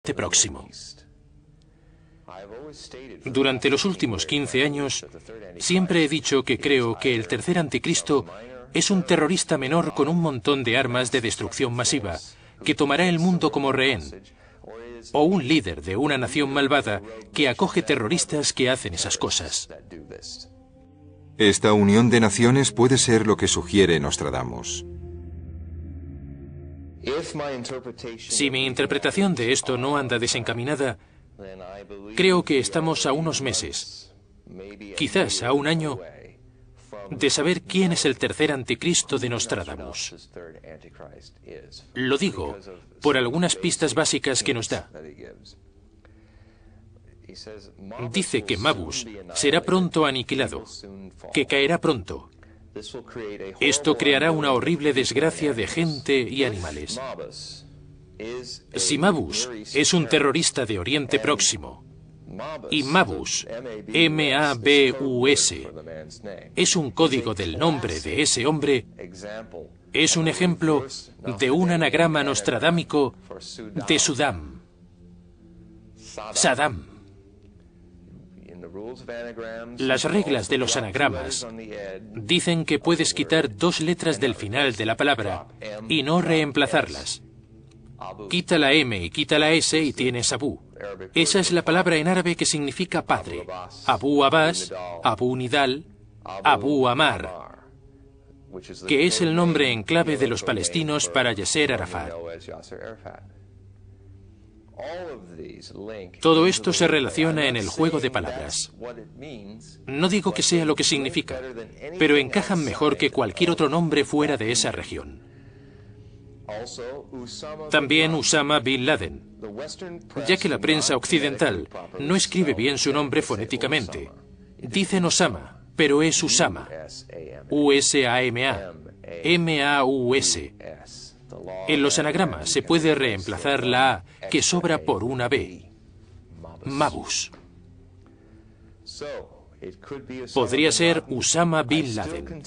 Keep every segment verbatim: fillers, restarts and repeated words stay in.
Oriente Próximo. Durante los últimos quince años, siempre he dicho que creo que el tercer anticristo es un terrorista menor con un montón de armas de destrucción masiva, que tomará el mundo como rehén, o un líder de una nación malvada que acoge terroristas que hacen esas cosas. Esta unión de naciones puede ser lo que sugiere Nostradamus. Si mi interpretación de esto no anda desencaminada, creo que estamos a unos meses, quizás a un año, de saber quién es el tercer anticristo de Nostradamus. Lo digo por algunas pistas básicas que nos da. Dice que Mabus será pronto aniquilado, que caerá pronto. Esto creará una horrible desgracia de gente y animales. Si Mabus es un terrorista de Oriente Próximo, y Mabus, M A B U S, es un código del nombre de ese hombre, es un ejemplo de un anagrama nostradámico de Sudam. Saddam. Las reglas de los anagramas dicen que puedes quitar dos letras del final de la palabra y no reemplazarlas. Quita la M y quita la S y tienes Abu. Esa es la palabra en árabe que significa padre. Abu Abbas, Abu Nidal, Abu Ammar, que es el nombre en clave de los palestinos para Yasser Arafat. Todo esto se relaciona en el juego de palabras. No digo que sea lo que significa, pero encajan mejor que cualquier otro nombre fuera de esa región. También Usama Bin Laden, ya que la prensa occidental no escribe bien su nombre fonéticamente. Dicen Osama, pero es Usama. U S A M A, M A U S. En los anagramas se puede reemplazar la A, que sobra por una B. Mabus. Podría ser Usama Bin Laden.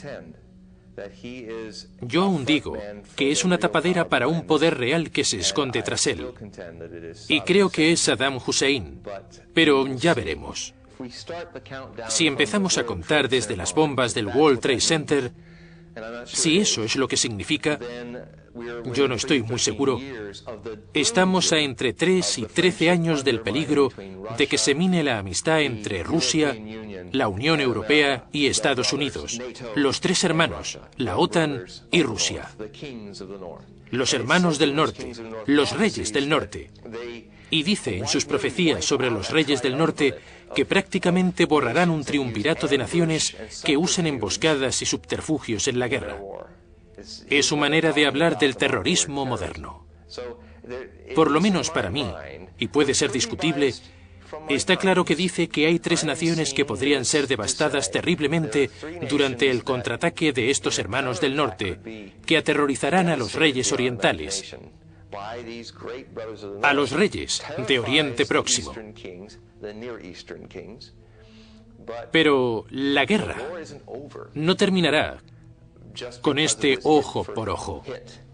Yo aún digo que es una tapadera para un poder real que se esconde tras él. Y creo que es Saddam Hussein, pero ya veremos. Si empezamos a contar desde las bombas del World Trade Center, si eso es lo que significa, yo no estoy muy seguro, estamos a entre tres y trece años del peligro de que se mine la amistad entre Rusia, la Unión Europea y Estados Unidos, los tres hermanos, la OTAN y Rusia. Los hermanos del norte, los reyes del norte. Y dice en sus profecías sobre los reyes del norte que prácticamente borrarán un triunvirato de naciones que usen emboscadas y subterfugios en la guerra. Es su manera de hablar del terrorismo moderno. Por lo menos para mí, y puede ser discutible, está claro que dice que hay tres naciones que podrían ser devastadas terriblemente durante el contraataque de estos hermanos del norte, que aterrorizarán a los reyes orientales, a los reyes de Oriente Próximo. Pero la guerra no terminará con este ojo por ojo.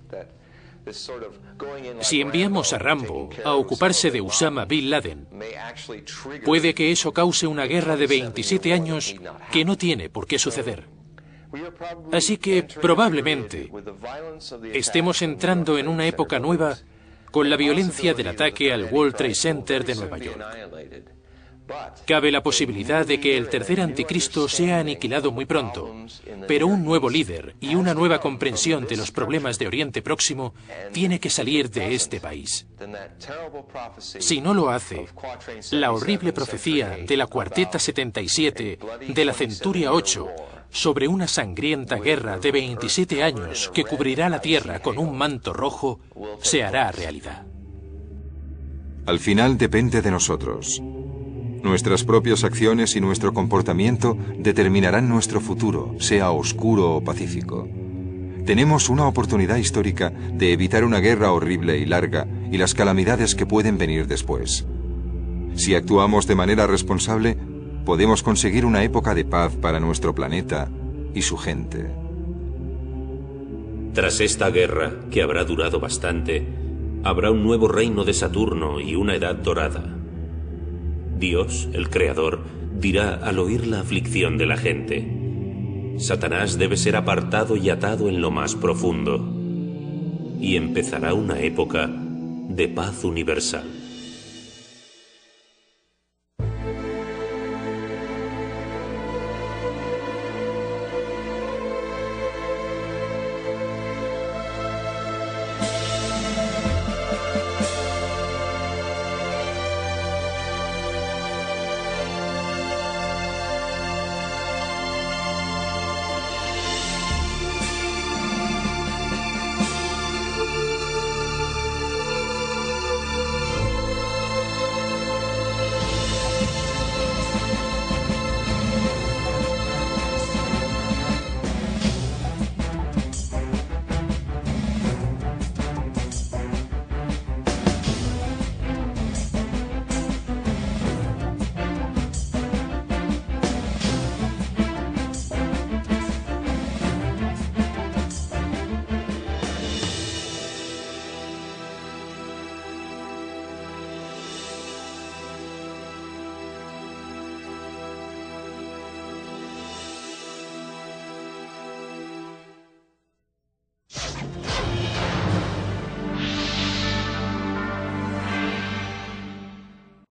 Si enviamos a Rambo a ocuparse de Usama Bin Laden, puede que eso cause una guerra de veintisiete años que no tiene por qué suceder. Así que probablemente estemos entrando en una época nueva con la violencia del ataque al World Trade Center de Nueva York. Cabe la posibilidad de que el tercer anticristo sea aniquilado muy pronto, pero un nuevo líder y una nueva comprensión de los problemas de Oriente Próximo tiene que salir de este país. Si no lo hace, la horrible profecía de la Cuarteta setenta y siete de la Centuria ocho sobre una sangrienta guerra de veintisiete años que cubrirá la tierra con un manto rojo se hará realidad. Al final depende de nosotros. Nuestras propias acciones y nuestro comportamiento determinarán nuestro futuro, sea oscuro o pacífico. Tenemos una oportunidad histórica de evitar una guerra horrible y larga y las calamidades que pueden venir después. Si actuamos de manera responsable, podemos conseguir una época de paz para nuestro planeta y su gente. Tras esta guerra, que habrá durado bastante, Habrá un nuevo reino de Saturno y una edad dorada. Dios, el Creador, dirá al oír la aflicción de la gente: Satanás debe ser apartado y atado en lo más profundo. Y empezará una época de paz universal.